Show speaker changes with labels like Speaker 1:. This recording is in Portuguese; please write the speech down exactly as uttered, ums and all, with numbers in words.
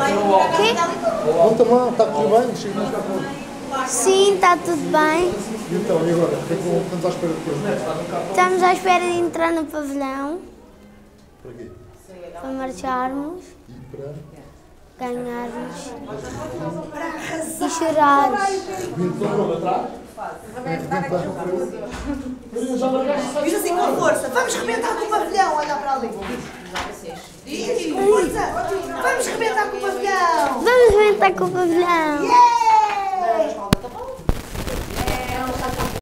Speaker 1: Quê?
Speaker 2: Conta-me lá, está a correr bem? Chega mais cá para hoje.
Speaker 1: Sim, está tudo bem.
Speaker 2: E então, e agora? O que é que estamos à espera depois?
Speaker 1: Estamos à espera de entrar no pavilhão
Speaker 2: Para quê?
Speaker 1: para marcharmos,
Speaker 2: E para?
Speaker 1: ganharmos e chorar.
Speaker 2: Vinte para atrás?
Speaker 3: Diz assim com força, vamos rebentar com o pavilhão, olha para ali. Diz, força, vamos rebentar com o pavilhão.
Speaker 1: Vamos inventar com o pavilhão.
Speaker 3: Yeah!